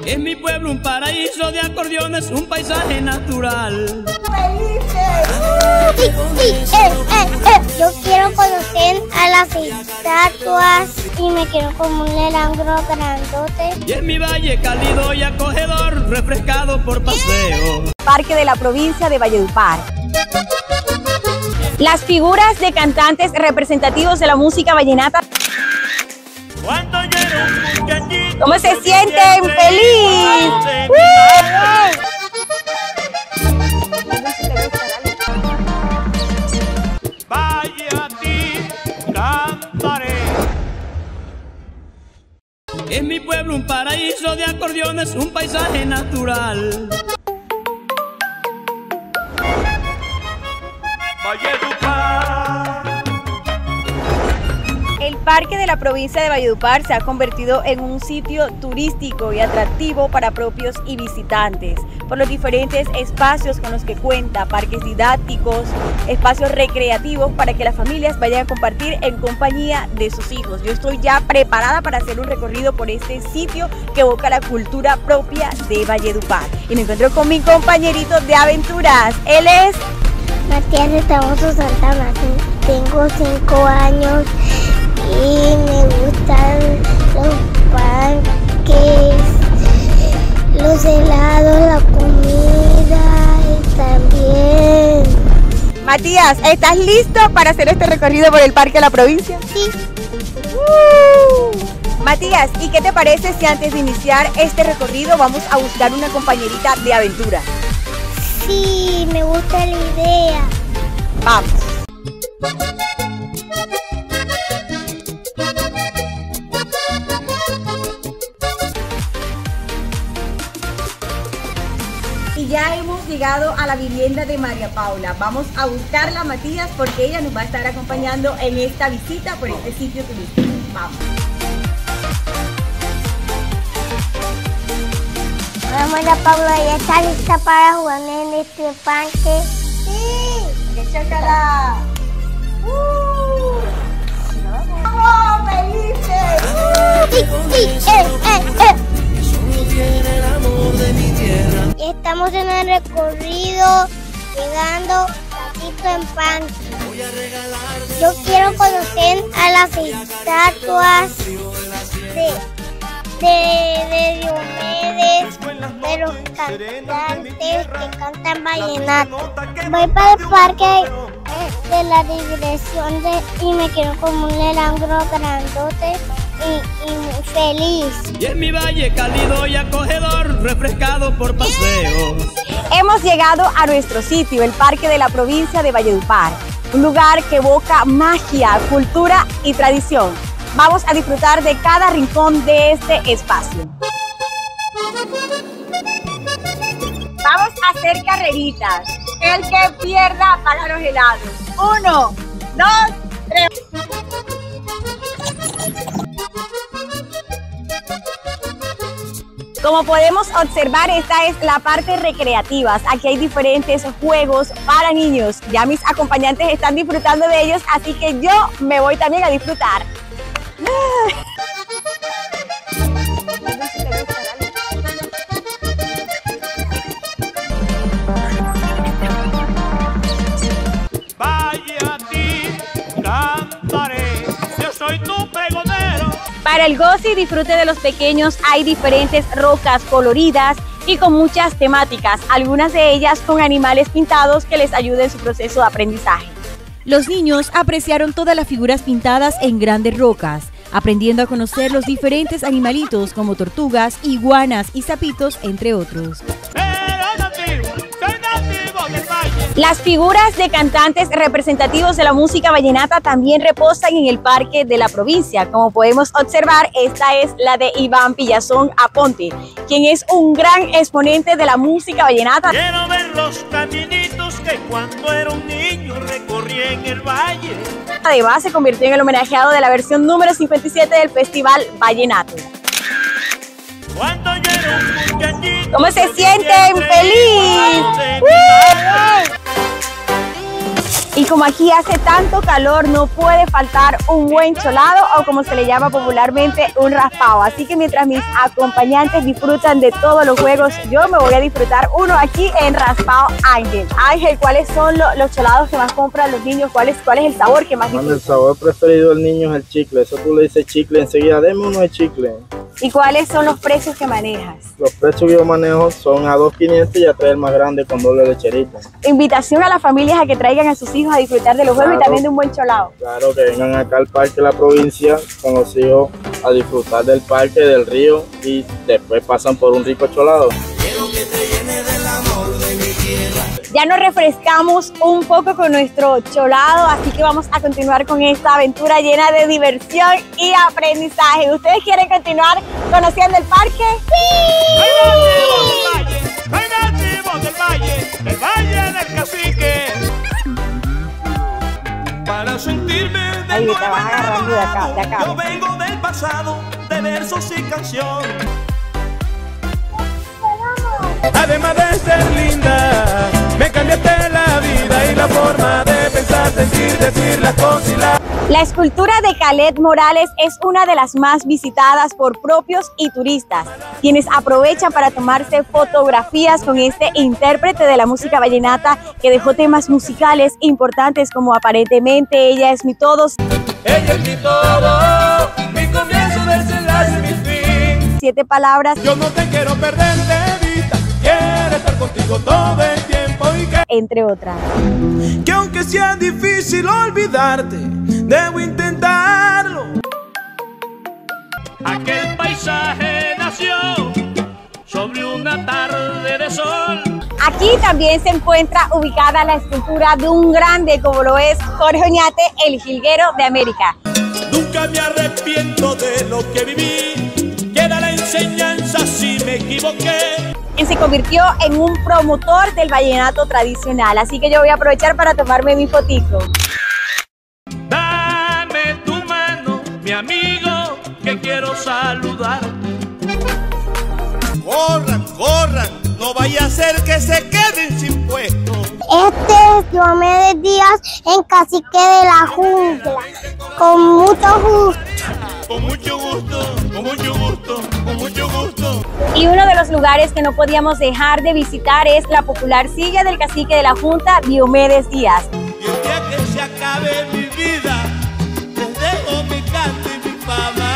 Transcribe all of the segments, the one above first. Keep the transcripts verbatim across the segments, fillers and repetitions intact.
Es mi pueblo un paraíso de acordeones, un paisaje natural. Sí, sí, eh, eh, eh. Yo quiero conocer a las estatuas y me quiero como un lelangro grandote. Y es mi valle cálido y acogedor, refrescado por paseo. Parque de la provincia de Valledupar. Las figuras de cantantes representativos de la música vallenata. ¿Cómo se sienten? ¡Feliz! Vaya a ti, cantaré. Es mi pueblo un paraíso de acordeones, un paisaje natural. Valledupar. El Parque de la provincia de Valledupar se ha convertido en un sitio turístico y atractivo para propios y visitantes, por los diferentes espacios con los que cuenta, parques didácticos, espacios recreativos para que las familias vayan a compartir en compañía de sus hijos. Yo estoy ya preparada para hacer un recorrido por este sitio que evoca la cultura propia de Valledupar. Y me encuentro con mi compañerito de aventuras. Él es Matías Retamoso Santana, tengo cinco años y me gustan los panques, los helados, la comida y también. Matías, ¿estás listo para hacer este recorrido por el Parque de la Provincia? Sí. Uh. Matías, ¿y qué te parece si antes de iniciar este recorrido vamos a buscar una compañerita de aventura? Sí, me gusta la idea. Vamos. Y ya hemos llegado a la vivienda de María Paula. Vamos a buscarla, Matías, porque ella nos va a estar acompañando en esta visita por este sitio turístico. Vamos. Hola, María Paula, ¿ya está lista para jugar en este parque? ¡Sí! ¡Échatela! ¡Uh! ¡Vamos, felices! ¡Sí, sí, eh, eh, eh! Y estamos en el recorrido, llegando Patito en Pan. Yo quiero conocer a las estatuas de, de, de Diomedes, de los cantantes que cantan vallenato. Voy para el parque de la diversión de, y me quiero como un lelangro grandote y, y muy feliz. Y en mi valle cálido y acogedor, refrescado por paseo. Hemos llegado a nuestro sitio, el Parque de la provincia de Valledupar, un lugar que evoca magia, cultura y tradición. Vamos a disfrutar de cada rincón de este espacio. Vamos a hacer carreritas. El que pierda paga los helados. Uno, dos, tres. Como podemos observar, esta es la parte recreativa. Aquí hay diferentes juegos para niños. Ya mis acompañantes están disfrutando de ellos, así que yo me voy también a disfrutar. Vaya a ti, cantaré, yo soy tu pregonero. Para el goce y disfrute de los pequeños hay diferentes rocas coloridas y con muchas temáticas, algunas de ellas con animales pintados que les ayuden en su proceso de aprendizaje. Los niños apreciaron todas las figuras pintadas en grandes rocas, aprendiendo a conocer los diferentes animalitos como tortugas, iguanas y sapitos, entre otros. Las figuras de cantantes representativos de la música vallenata también reposan en el Parque de la Provincia. Como podemos observar, esta es la de Iván Villazón Aponte, quien es un gran exponente de la música vallenata. Quiero ver los caminitos que cuando era un niño recorrí en el valle. Además, se convirtió en el homenajeado de la versión número cincuenta y siete del Festival Vallenato. Cuando yo era un muchachito, ¿cómo se sienten? ¡Feliz! Y como aquí hace tanto calor, no puede faltar un buen cholado o como se le llama popularmente, un raspado. Así que mientras mis acompañantes disfrutan de todos los juegos, yo me voy a disfrutar uno aquí en Raspado Ángel. Ángel, ¿cuáles son lo, los cholados que más compran los niños? ¿Cuál es, cuál es el sabor que más disfrutan? El sabor preferido del niño es el chicle. Eso tú le dices chicle enseguida, deme uno de chicle. ¿Y cuáles son los precios que manejas? Los precios que yo manejo son a dos mil quinientos y a tres el más grande con doble lecherita. Invitación a las familias a que traigan a sus hijos a disfrutar de los juegos, claro, y también de un buen cholado. Claro, que vengan acá al Parque de la Provincia con los hijos a disfrutar del parque, del río y después pasan por un rico cholado. Quiero que te llene del amor de mi tierra. Ya nos refrescamos un poco con nuestro cholado, así que vamos a continuar con esta aventura llena de diversión y aprendizaje. ¿Ustedes quieren continuar conociendo el parque? ¡Sí! ¡Soy nativo del valle, del valle del cacique! Para sentirme de Ahí nuevo te vas agarrando de acá, de acá. yo vengo del pasado, de versos y canción. Además de ser linda, me cambiaste la vida y la forma de pensar, sentir, decir las cosas y la... La escultura de Calet Morales es una de las más visitadas por propios y turistas, quienes aprovechan para tomarse fotografías con este intérprete de la música vallenata que dejó temas musicales importantes como Aparentemente, Ella es mi todo, Ella es mi todo, mi comienzo, desenlace, mi fin. Siete palabras, Yo no te quiero perder de vista, quiero estar contigo todo el tiempo y que... entre otras. Que aunque sea difícil olvidarte, debo intentarlo. Aquel paisaje nació sobre una tarde de sol. Aquí también se encuentra ubicada la escultura de un grande como lo es Jorge Oñate, el jilguero de América. Nunca me arrepiento de lo que viví, queda la enseñanza si me equivoqué. Quien se convirtió en un promotor del vallenato tradicional, así que yo voy a aprovechar para tomarme mi fotico. Dame tu mano, mi amigo, que quiero saludarte. Corran, corran, no vaya a ser que se queden sin puesto. Este es Diomedes Díaz en Cacique de la Jungla. Con mucho gusto. Con mucho gusto, con mucho gusto, con mucho gusto. Y uno de los lugares que no podíamos dejar de visitar es la popular silla del cacique de la Junta, Diomedes Díaz. Y el día que se acabe mi vida, les dejo mi canto y mi fama.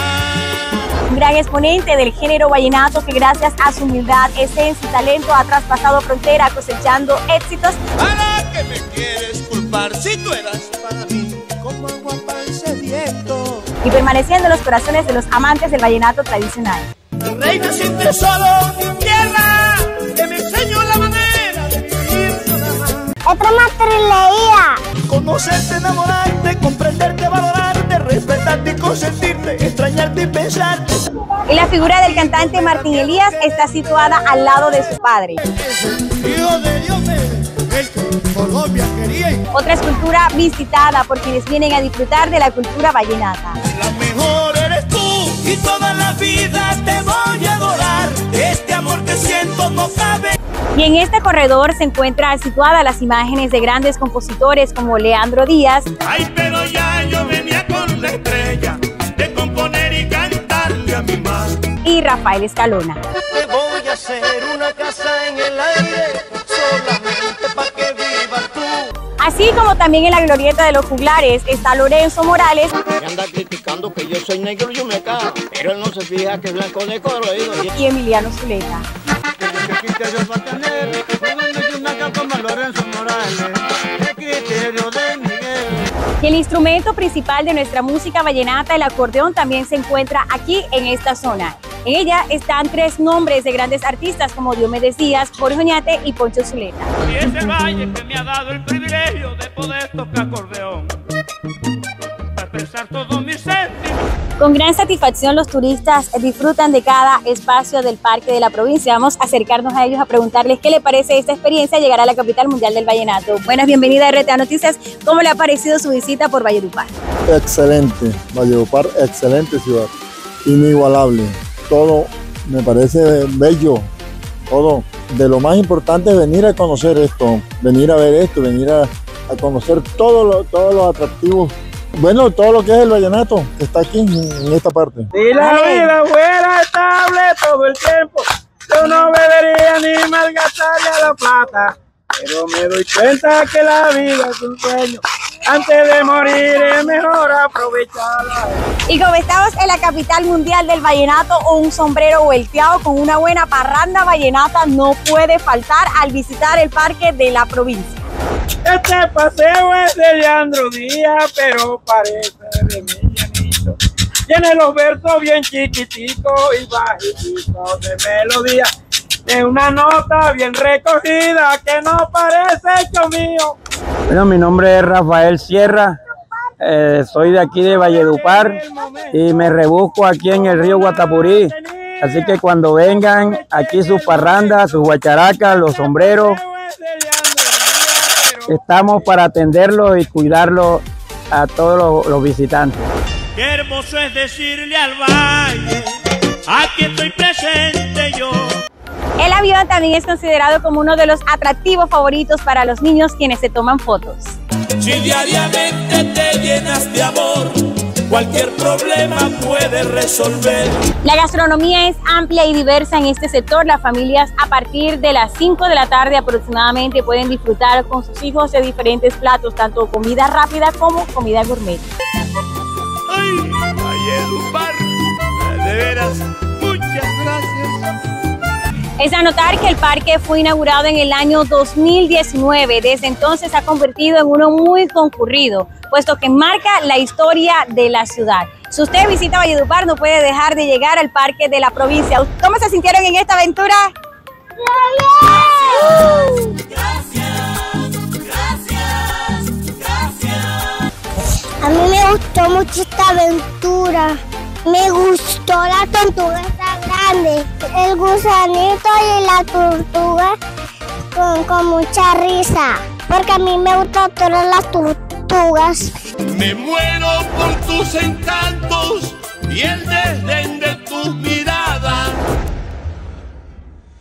Un gran exponente del género vallenato que gracias a su humildad, esencia y talento ha traspasado frontera cosechando éxitos. ¿Para qué me quieres culpar si tú eras para mí como agua para el sediento? Y permaneciendo en los corazones de los amantes del vallenato tradicional. Reina siempre solo mi tierra, que me enseñó la manera de vivir sola más. Otra más leía. Conocerte, enamorarte, comprenderte, valorarte, respetarte y consentirte, extrañarte y pensarte. Y la figura del cantante Martín Elías está situada al lado de su padre. Hijo de Dios, el que Colombia quería. Otra escultura visitada por quienes vienen a disfrutar de la cultura vallenata. La mejor eres tú y toda la vida te voy a adorar. Este amor que siento no cabe. Y en este corredor se encuentran situadas las imágenes de grandes compositores como Leandro Díaz. Ay, pero ya yo venía con la estrella de componer y cantarle a mi madre. Y Rafael Escalona. Te voy a hacer una casa en el aire solamente para que vivas tú. Así como también en la glorieta de los juglares está Lorenzo Morales. Me anda criticando que yo soy negro y yo me cago, pero él no se fija que es blanco de colorido. Y Emiliano Zuleta. ¿Qué criterio va a tener? Una capa más Lorenzo Morales. ¿Qué criterio de Miguel? Y el instrumento principal de nuestra música vallenata, el acordeón, también se encuentra aquí en esta zona. En ella están tres nombres de grandes artistas como Diomedes Díaz, Jorge Oñate y Poncho Zuleta. Y es el valle que me ha dado el privilegio de poder tocar acordeón, para pensar todos mis sentimientos. Con gran satisfacción los turistas disfrutan de cada espacio del Parque de la Provincia. Vamos a acercarnos a ellos a preguntarles qué le parece esta experiencia llegar a la capital mundial del vallenato. Buenas, bienvenida a R T A Noticias. ¿Cómo le ha parecido su visita por Valledupar? Excelente, Valledupar, excelente ciudad, inigualable. Todo me parece bello, todo. De lo más importante es venir a conocer esto, venir a ver esto, venir a, a conocer todos los todo lo atractivos. Bueno, todo lo que es el vallenato, que está aquí en, en esta parte. Si la vida fuera estable todo el tiempo, yo no bebería ni malgastaría la plata. Pero me doy cuenta que la vida es un sueño. Antes de morir es mejor aprovecharla. Y como estamos en la capital mundial del vallenato, un sombrero volteado con una buena parranda vallenata no puede faltar al visitar el Parque de la Provincia. Este paseo es de Leandro Díaz, pero parece de mi llanito. Tiene los versos bien chiquiticos y bajitos de melodía. De una nota bien recogida que no parece hecho mío. Bueno, mi nombre es Rafael Sierra, eh, soy de aquí de Valledupar y me rebusco aquí en el río Guatapurí. Así que cuando vengan aquí sus parrandas, sus guacharacas, los sombreros, estamos para atenderlos y cuidarlos a todos los, los visitantes. Qué hermoso es decirle al valle, aquí estoy presente yo. El avión también es considerado como uno de los atractivos favoritos para los niños quienes se toman fotos. Si diariamente te llenas de amor, cualquier problema puedes resolver. La gastronomía es amplia y diversa en este sector. Las familias a partir de las cinco de la tarde aproximadamente pueden disfrutar con sus hijos de diferentes platos, tanto comida rápida como comida gourmet. Ay, Valledupar, de veras, muchas gracias. Es de notar que el parque fue inaugurado en el año dos mil diecinueve. Desde entonces se ha convertido en uno muy concurrido, puesto que marca la historia de la ciudad. Si usted visita Valledupar, no puede dejar de llegar al Parque de la Provincia. ¿Cómo se sintieron en esta aventura? Gracias, gracias, gracias. A mí me gustó mucho esta aventura. Me gustó la tortuga tan grande, el gusanito y la tortuga con, con mucha risa, porque a mí me gustan todas las tortugas. Me muero por tus encantos y el desdén